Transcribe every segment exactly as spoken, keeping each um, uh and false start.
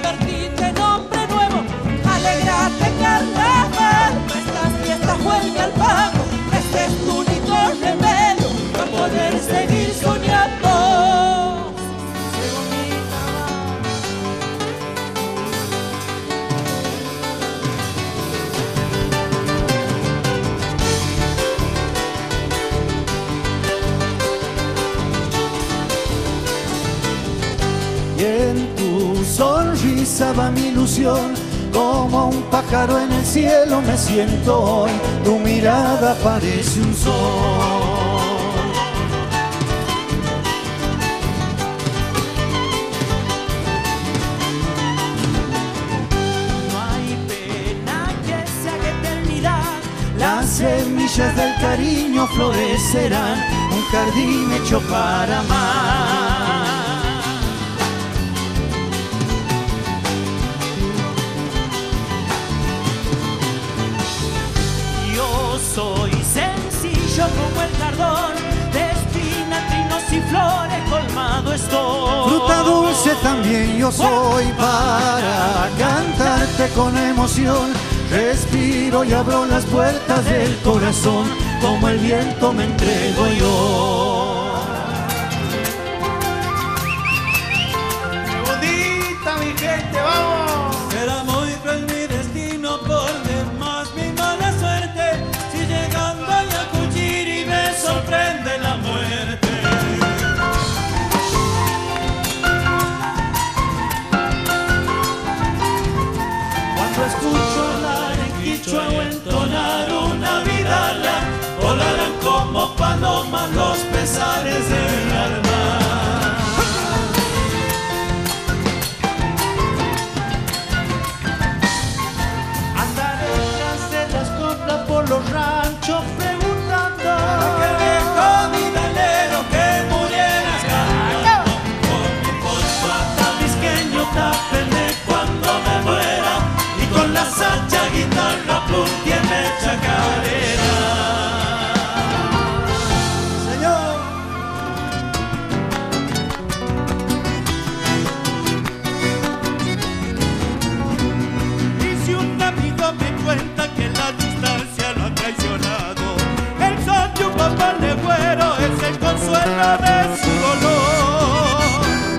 convertirte en hombre nuevo. Alegrate, carnaval, nuestras fiestas vuelve al pago. Este es tu único remedio para poder seguir soñando. Y en tu sonrisa va mi ilusión, como un pájaro en el cielo me siento hoy, tu mirada parece un sol. No hay pena que se haga eternidad, Las semillas del cariño florecerán, un jardín hecho para amar. soy sencillo como el cardón, de espinas, trinos y flores colmado estoy. Fruta dulce también yo soy para cantarte con emoción. Respiro y abro las puertas del corazón, como el viento me entrego yo. ¡Qué bonita mi gente, vamos! Será muy cruel mi destino por demás mi mala suerte, si llegando a Yacuchiri me sorprende la muerte. Cuando escucho hablar en quichua o entonar una vidala, volarán como palomas los pesares del alma. Por los ranchos preguntando aquel viejo vidalero que muriera cantando. Con mi bolso atavisqueño tápenme cuando me muera, y con la sacha guitarra puntieme chacarera. Señor. Y si un amigo me cuenta que la distancia lo ha traicionado, el son de un papá de güero es el consuelo de su dolor.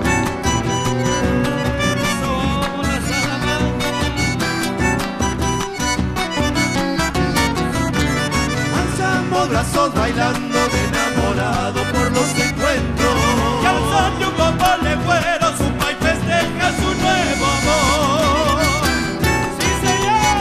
Somos la Salamanca. Alzamos brazos bailando de enamorado por los encuentros. Y al son de un papá de güero su país festeja su nuevo amor. Sí, señor.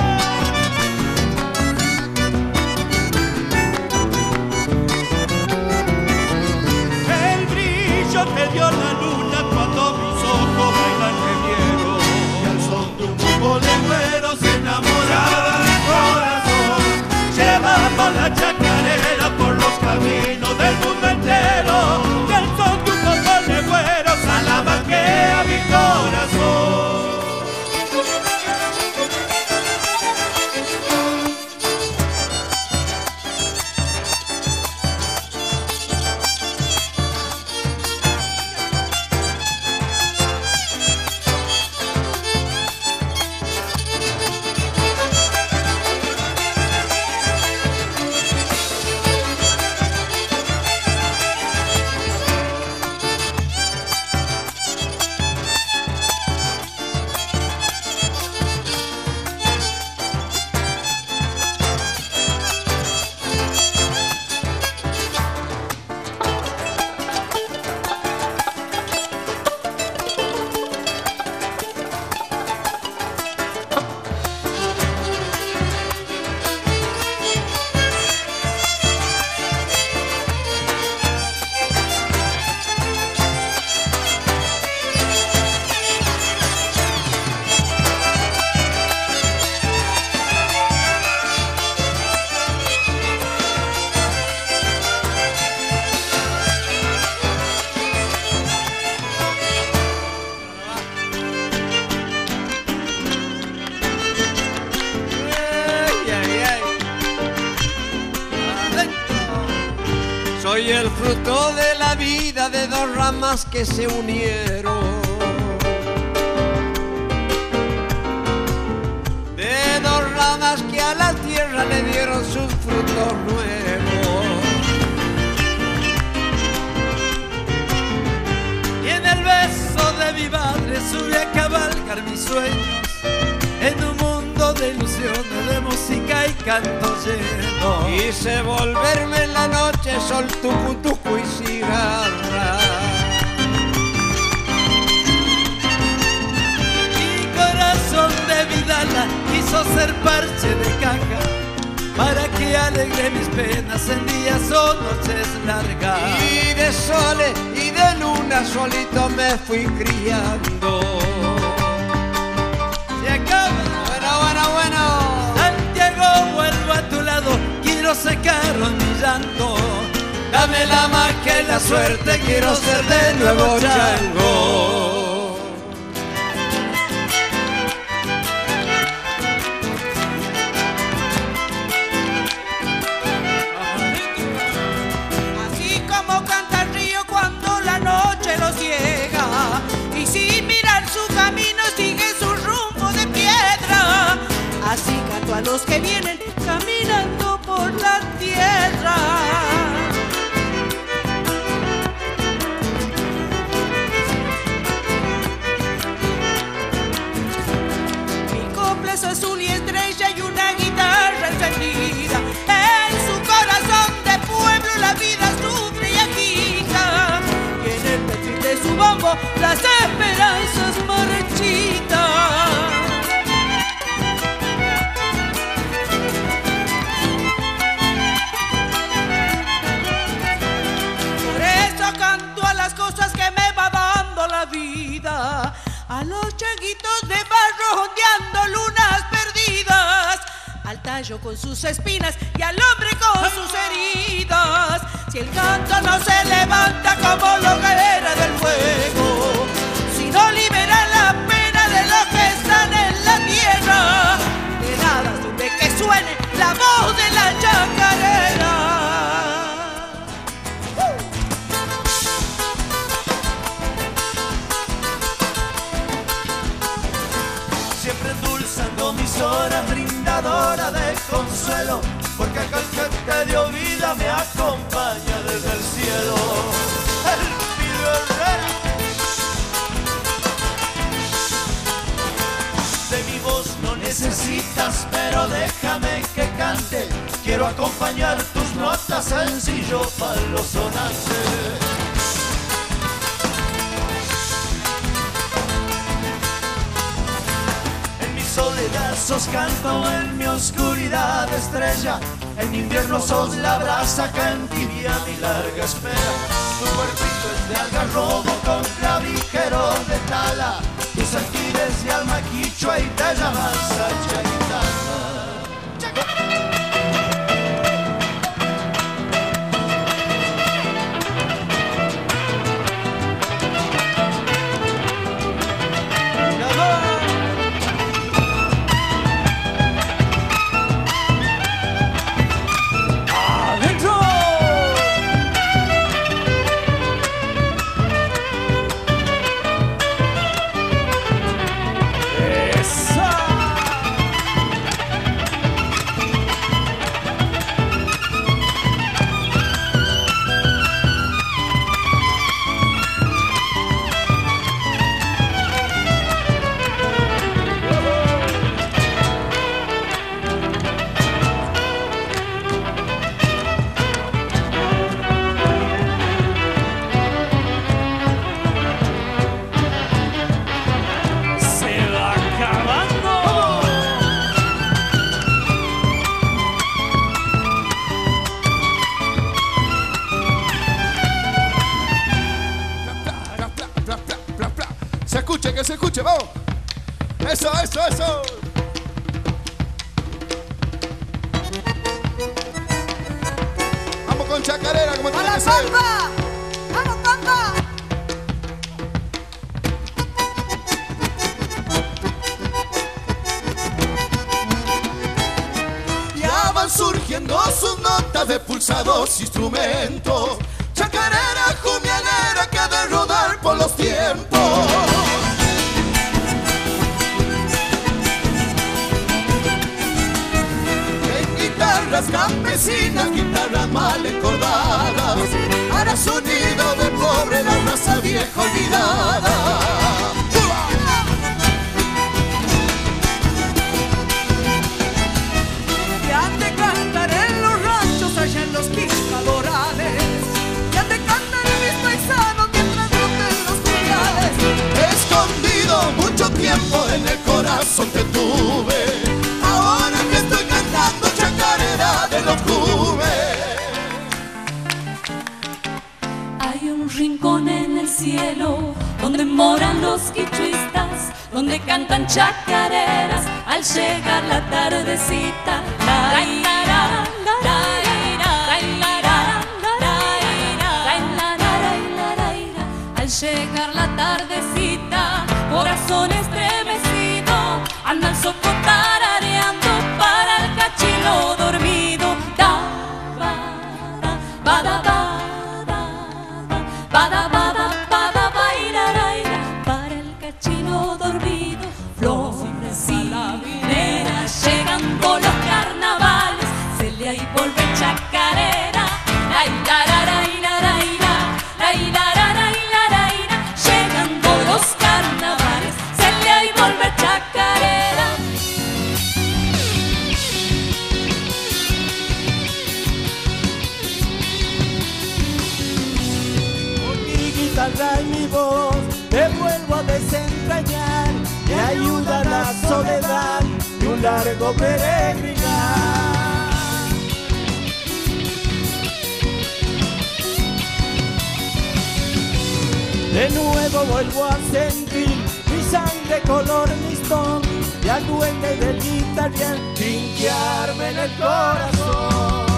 El brillo te dio la luna cuando mis ojos bailan te vieron. Y al son de un grupo de güeros enamorada de corazón, Llevamos la chacarera por los caminos del mundo entero. Y el son de un papá de güero salamanquea mi corazón. Soy el fruto de la vida de dos ramas que se unieron. me dieron sus frutos nuevos. Y en el beso de mi madre sube a cabalgar mis sueños, en un mundo de ilusiones, de música y canto lleno. Quise volverme en la noche, sol, tucu, tucu y cigarra. Mi corazón de vidala quiso ser parche de caja, para que alegre mis penas en días o noches largas. Y de soles y de luna solito me fui criando. Se acaba. Bueno, bueno, bueno. Santiago, vuelvo a tu lado, quiero secar mi llanto. Dame la magia y la suerte, quiero ser de nuevo chango. Así como canta el río cuando la noche lo ciega, y sin mirar su camino sigue su rumbo de piedra. Así canto a los que vienen caminando por la tierra. Mi copla es azul y estrella y una guitarra encendida. En su corazón de pueblo la vida sufre y agita. Y en el perfil de su bombo las esperanzas marchitan. Por eso canto a las cosas que me va dando la vida, a los changuitos de barro ondeando lunas perdidas, al tallo con sus espinas y al hombre con sus heridas. Si el canto no se levanta como la hoguera del fuego, si no libera la pena de los que están en la tierra, de nada sirve que suene la voz de la chacarera. Siempre endulzando mis horas, brindadora de consuelo, porque aquel que te dio vida me acompaña desde el cielo. El Pido Herrera. De mi voz no necesitas, pero déjame que cante. Quiero acompañar tus notas, sencillo palo sonante. Soledad sos canto, en mi oscuridad estrella. En invierno sos la brasa que entibia mi larga espera. Tu cuerpito es de algarrobo con clavijeros de tala. Tu sentir es de alma quichua y te llamas Sacha Guitarra. Que se escuche, vamos. Eso, eso, eso. Vamos con chacarera como tiene que ser. ¡Vamos, compa! Ya van surgiendo sus notas de pulsados instrumentos. Chacarera jumianera que ha de rodar por los tiempos. En guitarra campesinas, guitarras mal encordadas, hará sonido de pobre la raza vieja olvidada. Ya te cantaré en los ranchos allá en los quintalorales, ya te cantaré mis paisanos mientras broten los puñales. Escondido mucho tiempo en el corazón te tuve, ahora que estoy cantando chacarera de los clubes. Hay un rincón en el cielo donde moran los quichuistas, donde cantan chacareras al llegar la tardecita. La, la, la, al llegar la tardecita, corazón estremecido, anda el soco tarareando para el cachilo dormido. Da, ba, da, ba, da, ba, da, ba, da, ba, da, ba, da, ba, ira, ra, ira, para el cachilo dormido. Florecida vinera, llegando los carnavales, Celia y vuelve chacarera. La, ira, ra, ra, ira, ra, ira, la, ira, ra, ra, ira, ra, ira, llegando los carnavales, Celia y vuelve chacarera. Con mi guitarra y mi voz te vuelvo a desentrañar, me ayuda la soledad de un largo peregrinar. De nuevo vuelvo a sentir mi sangre color mistón y al duende del guitarrián trinquearme en el corazón.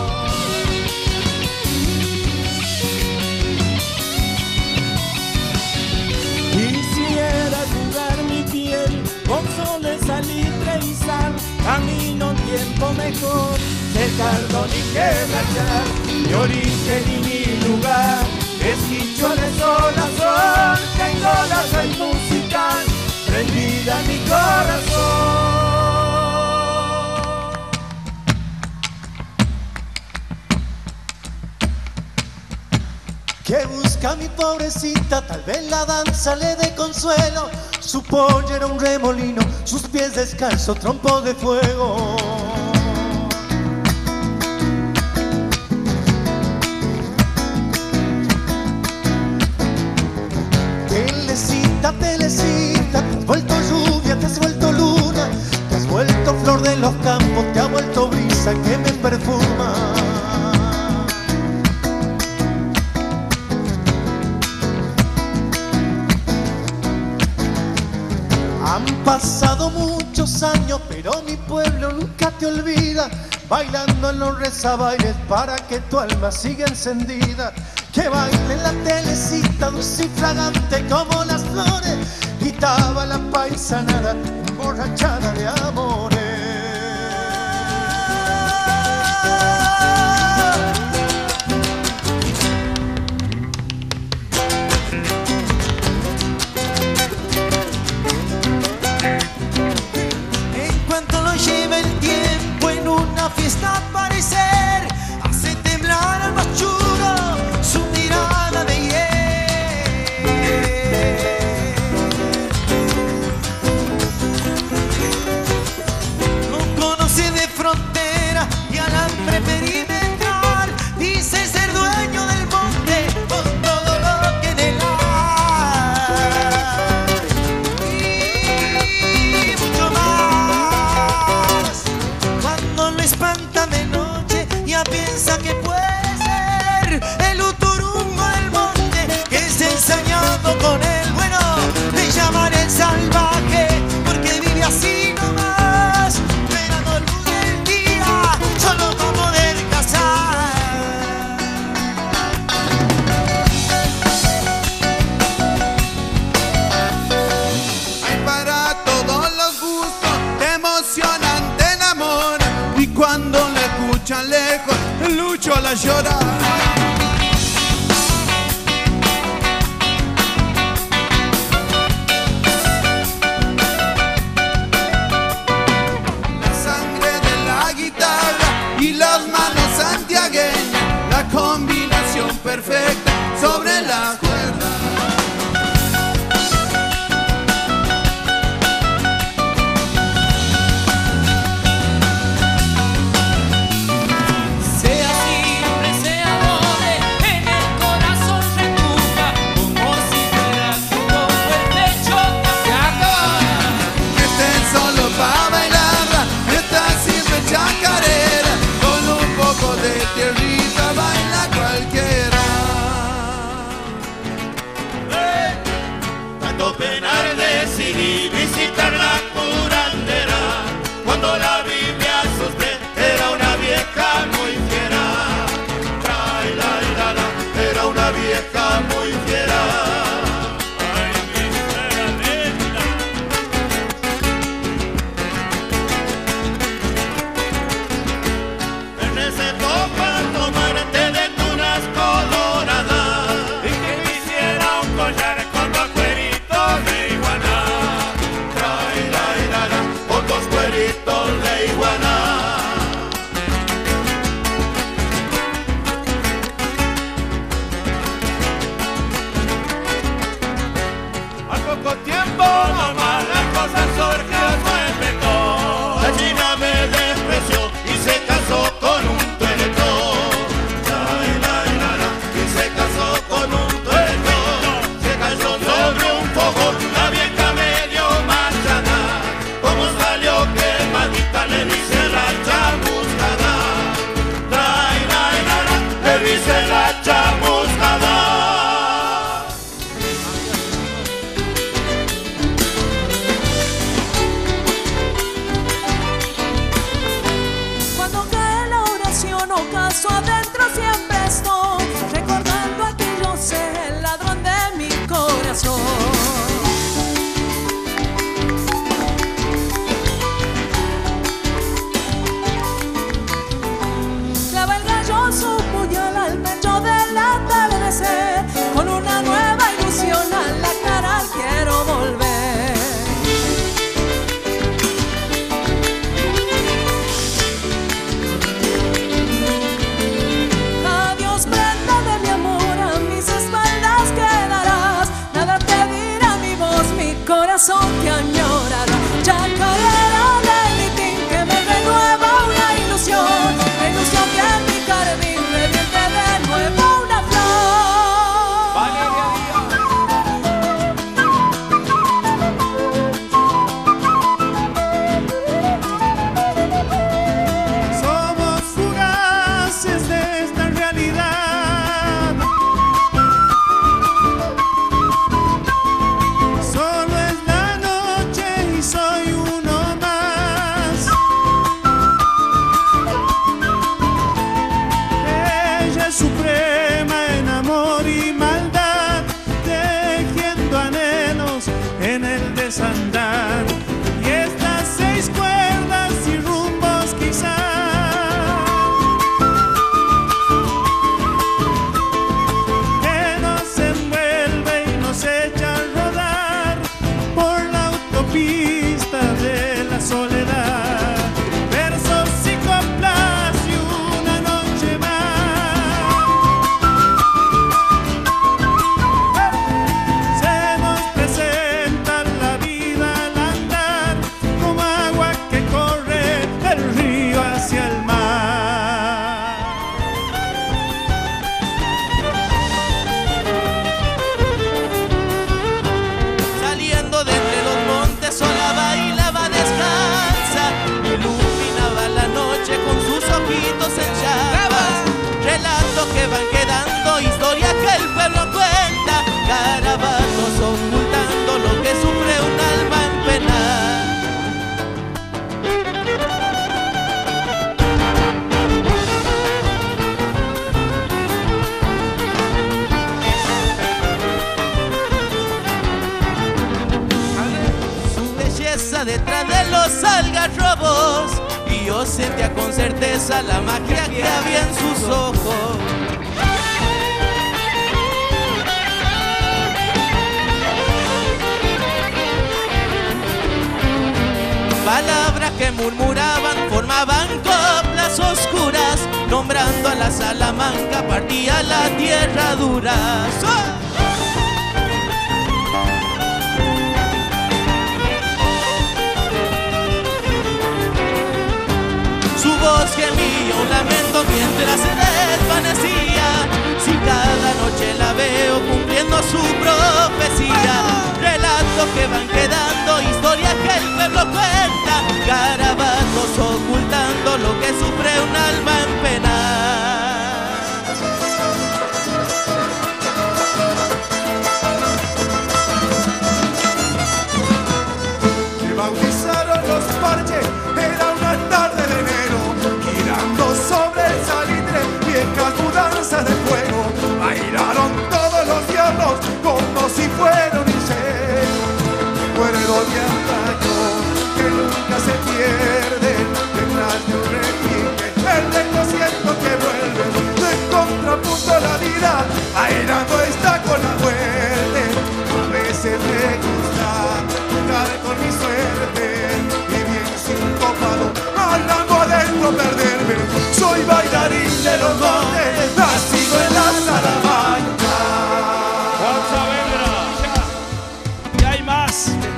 Quisiera jugar mi piel con soles, salitre y sal, camino un tiempo mejor, de cardón y quebrachar, mi origen y mi lugar es quichua de sol a sol. Tengo la raíz musical prendida en mi corazón. ¿Qué busca mi pobrecita? Tal vez la danza le dé consuelo. Su pollo era un remolino, sus pies descalzos, trompo de fuego. Telecita, telecita, te has vuelto lluvia, te has vuelto luna, te has vuelto flor de los campos, te ha vuelto brisa que me perfuma. Han pasado muchos años, pero mi pueblo nunca te olvida, bailando en los rezabailes para que tu alma siga encendida. Que baile la telecita dulce y fragante como las flores, gritaba la paisanada emborrachada de amores. En cuanto lo lleva el tiempo en una fiesta aparecer, hace temblar al más chulo su mirada de hiel. No conoce de frontera y alambre perimetral, dice ser dueño del monte con todo lo que en él hay. Y mucho más, cuando lo espanta de noche ya piensa que puede ser el uturungo del monte, que es ensañado con el bueno de llamar el salvaje, porque vive así nomás, esperando luz del día solo para poder cazar. Hay para todos los gustos, te emocionan, te enamoran, y cuando la escuchan lejos, Lucho la llora. La sangre de la guitarra y las manos tristeza detrás de los algarrobos, y yo sentía con certeza la magia que había en sus ojos. Palabras que murmuraban formaban coplas oscuras, nombrando a la Salamanca partía la tierra dura. Su voz gemía un lamento mientras se desvanecía. Si cada noche la veo cumpliendo su profecía, relatos que van quedando, historias que el pueblo cuenta, garabatos ocultando lo que sufre un alma en pena. Me bautizaron los parches, era una tarde de enero, girando sobre el salitre, viejas mudanzas de fuego, bailaron todos los diablos como si fuera un incendio. Recuerdo de antaño que nunca se pierde detrás de un repique, el desierto que vuelve de contrapunto a la vida, bailando está con la muerte. A veces me gusta jugar con mi suerte y bien sincopado, hablando adentro perderme. Soy bailarín de los montes, nacido en la Salamanca. Juan Saavedra, y hay más.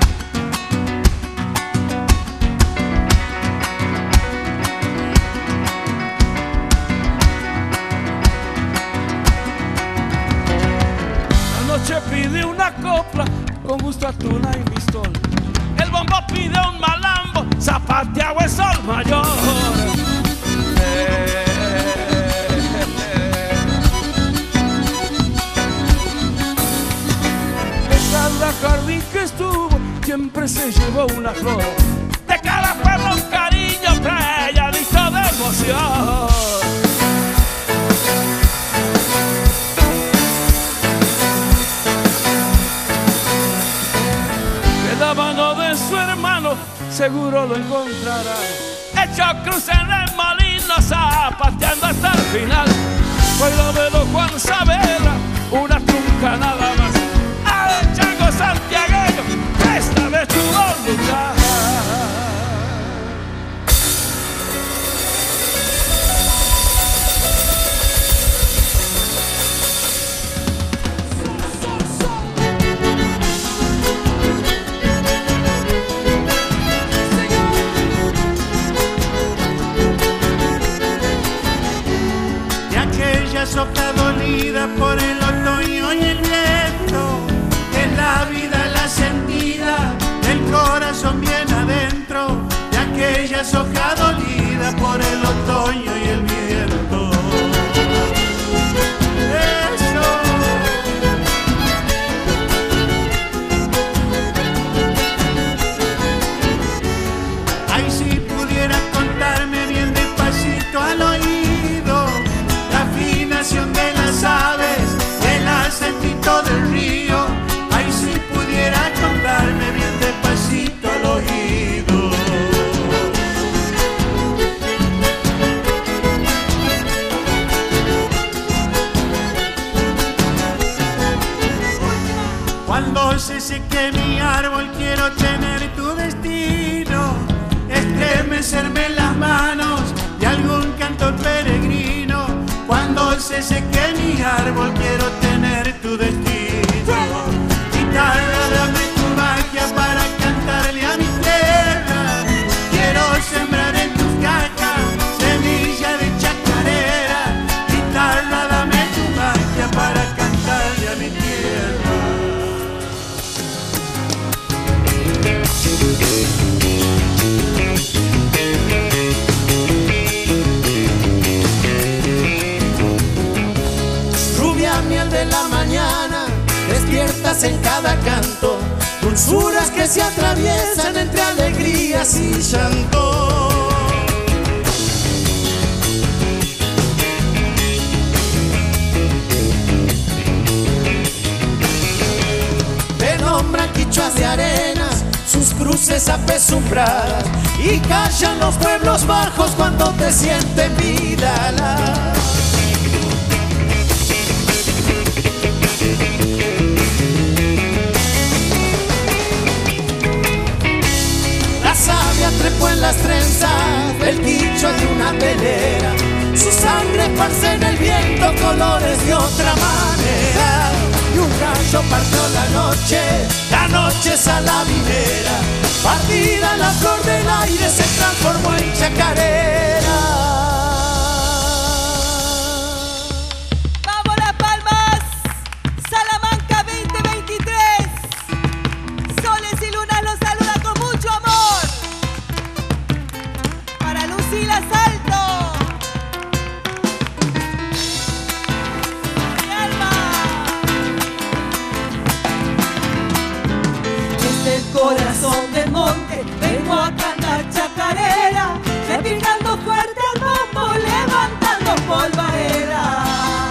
Anoche pide una copla con gusto a tuna y pistol. El bombo pide un malambo, zapateado es sol mayor. Eh, De cada jardín que estuvo siempre se llevó una flor. De cada pueblo un cariño calladito de emoción. La mano de su hermano seguro lo encontrará, hecho cruz en el molino, zapateando hasta el final. Bailamelo Juan Saavedra, una trunca nada más. Al chango santiagueño, esta vez tuvo lugar. Soca dolida por el otoño y el viento, en la vida la sentida, el corazón bien adentro, de aquella soja dolida por el otoño y el viento. Eso. Ay, si pudiera contarme bien despacito al oído la afinación de las aves, el acentito del río. Ay, si pudiera contarme bien despacito al oído. Cuando se seque mi árbol quiero tener tu destino, estremecerme las manos de algún cantor peregrino. Cuando se seque mi árbol quiero tener tu destino. Guitarra, dame tu magia para cantarle a mi tierra. Quiero sembrar en tus cajas semilla de chacarera. Guitarra, dame tu magia para cantarle a mi tierra. Miel de la mañana, despiertas en cada canto, dulzuras que se atraviesan entre alegrías y llanto. Te nombran quichuas de arenas, sus cruces luces apesumbradas y callan los pueblos bajos cuando te sienten vidala. La savia trepó en las trenzas del quicho de una velera, su sangre esparce en el viento colores de otra manera. Y un rayo partió la noche, la noche salaminera, partida la flor del aire se transformó en chacarera. ¡Vamos Las Palmas! Salamanca veinte veintitrés. Soles y lunas los saluda con mucho amor. Para Lucila Salto. Mi alma. Desde el corazón del monte vengo a cantar chacarera, replicando fuerte al bombo, levantando polvareda.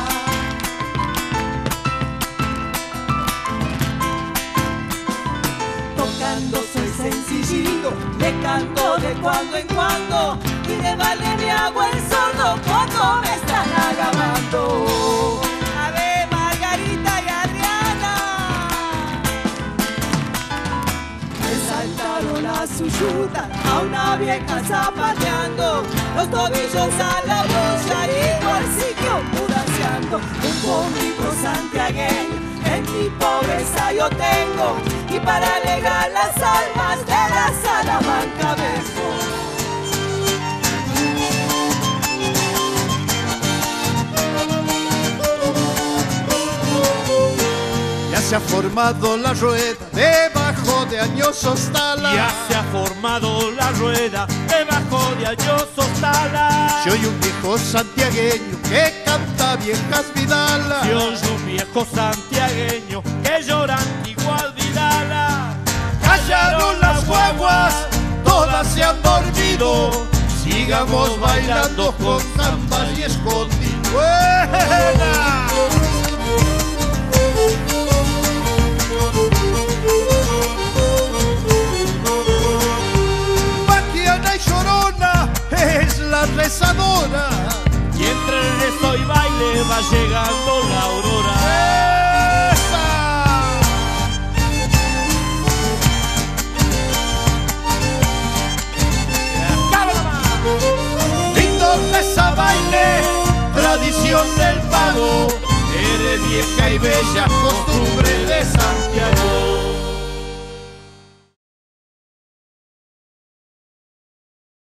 Tocando soy sencillito, le canto de cuando en cuando y de vale me hago el sordo cuando me están agavando. A ver, Margarita y Adriana. Saltaron a su yuta a una vieja zapateando, los tobillos a la boya y cuarcillo mudaseando. Un conmigo santiagueño en mi pobreza yo tengo, y para alegrar las almas de la Salamanca vengo. Ya se ha formado la rueda debajo de añosos talas. Ya se ha formado la rueda debajo de añosos talas. Soy un viejo santiagueño que canta viejas vidalas. Yo soy un viejo santiagueño que lloran igual vidala. Callaron las guaguas, todas se han dormido. Sigamos bailando con zambas y escondido. ¡Buena! Baquiana y Llorona es la rezadora, y entre el rezo y baile va llegando la aurora. ¡Esa! Lindo reza baile, tradición del pago, eres vieja y bella costumbre de Santiago.